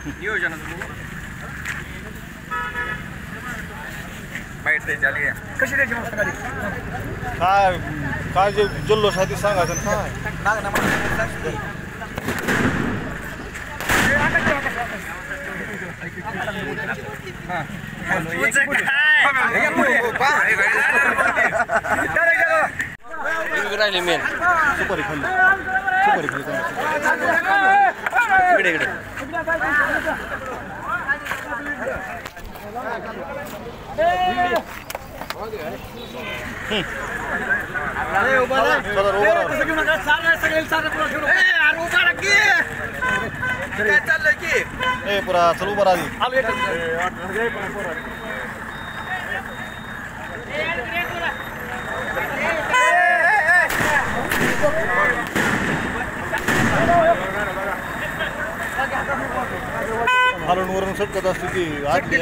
नियोजनाचं बघू बाईट द्यायची आली कशी द्यायची मग सकाळी काय काय जे जल्लोष आहे ते सांगायचं काय राहिले मेन सुपारी खाल्ली सुपारी खाल्ली इकडे इकडे पुरा चल उभा राहा खालून वरून सटकत असते ती आतली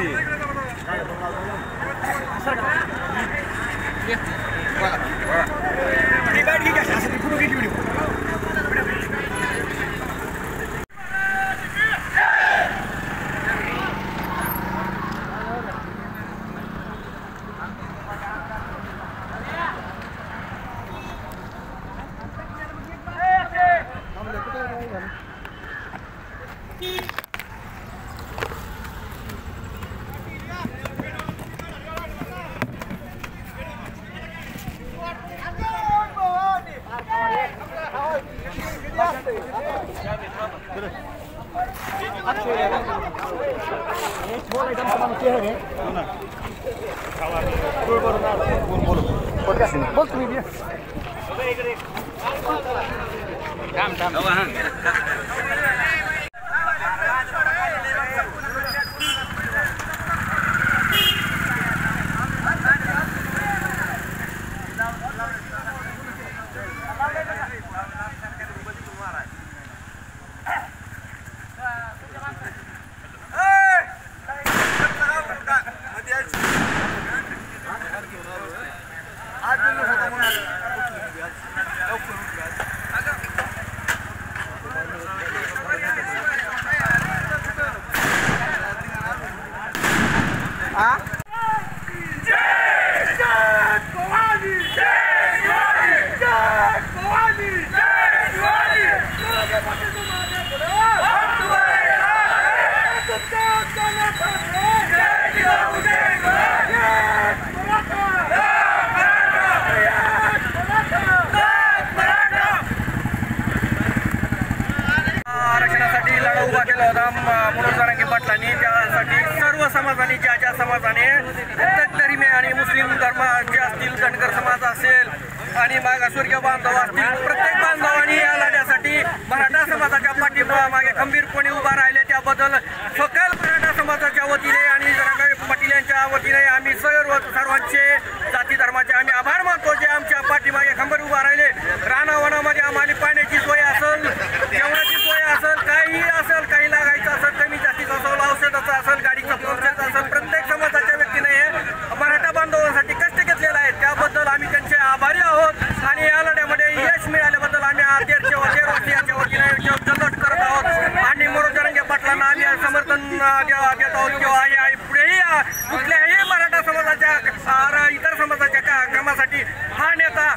सर्व समाजाने ज्या समाजाने प्रत्येक धर्मीय आणि मुस्लिम धर्माचे असतील धनगर समाज असेल आणि मागासवर्गीय बांधव असतील प्रत्येक बांधवांनी या लढ्यासाठी मराठा समाजाच्या पाठीमागे खंबीरपणे उभा राहिले त्याबद्दल सकल मराठा समाजाच्या वतीने आणि जरांगे पाटील यांच्या वतीने आम्ही सर्वांचे जाती धर्माचे आम्ही आभार मानतो जे आमच्या पाठीमागे खंबीर उभा राहिले रानावनामध्ये आम्हाला पाण्याची सोय असेल जेवणाची सोय असेल काही असेल काही लागायचं असेल कमी जास्तीचं असेल औषधाचं असेल गाडीचं प्रोसेस असेल प्रत्येक समाजाच्या व्यक्तीने मराठा बांधवांसाठी कष्ट घेतलेला आहे त्याबद्दल आम्ही त्यांचे आभारी आहोत आणि या लढ्यामध्ये यश मिळाल्याबद्दल आम्ही यांच्या वतीने जल्लोष करत आहोत आणि मनोज जरांगे पाटलांना आम्ही समर्थन देत आहोत किंवा पुढेही कुठल्याही मराठा समाजाच्या इतर समाजाच्या कामासाठी हा नेता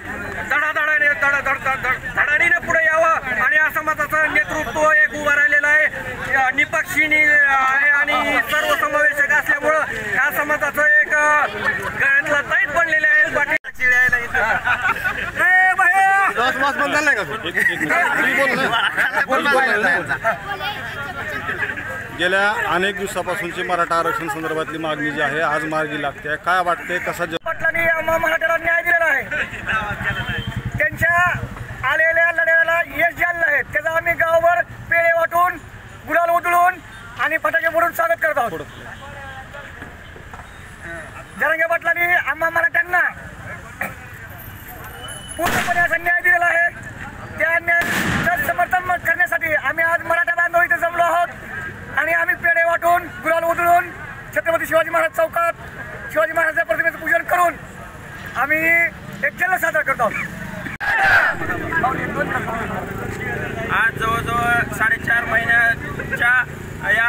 धडाडीने पुढे यावं आणि या समाजाचं नेतृत्व एक उभं राहिलेलं आहे निपक्षीने आहे आणि सर्व समावेशक असल्यामुळं या समाजाचं एक गळ्यातला ताईत बनलेले आहे गेल्या अनेक दिवसापासूनची मराठा आरक्षण संदर्भातली मागणी जी आहे आज मार्गी लागते काय वाटते कसा पाटलांनी मराठ्याला न्याय दिलेला आहे त्यांच्या आलेल्या लढ्याला यश झालेलं आहे त्याचा आम्ही गावभर पेढे वाटून गुलाल उधळून आणि फटाके फोडून स्वागत करत आहोत जरांगे पाटलांनी आम्हा मराठ्यांना पूर्णपणे असा न्याय दिलेला आहे त्या न्यायाचं समर्थन करण्यासाठी आम्ही आज मराठा बांधव इथे जमलो आहोत आणि आम्ही पेढे वाटून गुलाल उधळून छत्रपती शिवाजी महाराज चौकात शिवाजी महाराजांच्या प्रतिमेचं पूजन करून आम्ही एक जल्लोष साजरा करतो आहोत आज जवळजवळ 4.5 महिन्याच्या या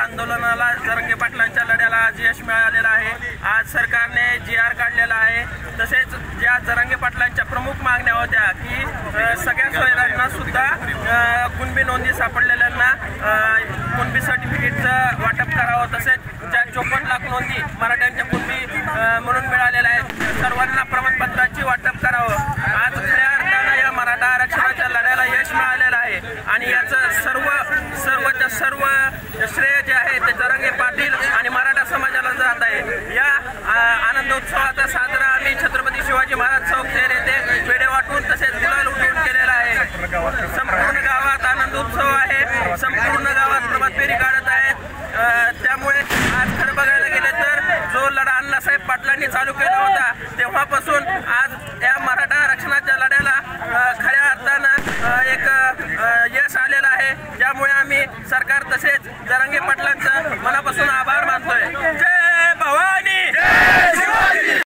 आज सरकारने GR काढलेला आहे. तसेच ज्या जरांगे पाटलांच्या प्रमुख मागण्या होत्या की सगळ्या सोयऱ्यांना सुद्धा कुणबी नोंदी सापडलेल्यांना कुणबी सर्टिफिकेटचं वाटप करावं. तसेच ज्या 54 लाख नोंदी मराठ्यांच्या कुणबी म्हणून मिळालेल्या आहेत सर्वांना प्रमाणपत्राची वाटप करावं. आज खऱ्या अर्थानं या मराठा आरक्षणाच्या लढ्याला यश मिळालेलं आहे आणि याचं सर्वच्या सर्व श्रेय जे आहे ते जरांगे पाटील आणि मराठा समाजाला जात आहे. या आनंदोत्सवाचा साजरा आम्ही छत्रपती शिवाजी महाराज चौक शहर येथे पेढे वाटून तसेच गुलाल उधळून केलेला आहे. संपूर्ण गावात आनंदोत्सव आहे. संपूर्ण गावात प्रभात फेरी काढत आहेत. त्यामुळे आज खरं बघायला गेले तर जो लढा अण्णासाहेब पाटलांनी चालू केला होता तेव्हापासून आज या मराठा आरक्षणाच्या लढ्याला खऱ्या अर्थानं एक यश आलेलं आहे. ज्यामुळे आम्ही सरकार तसेच जरांगे पाटला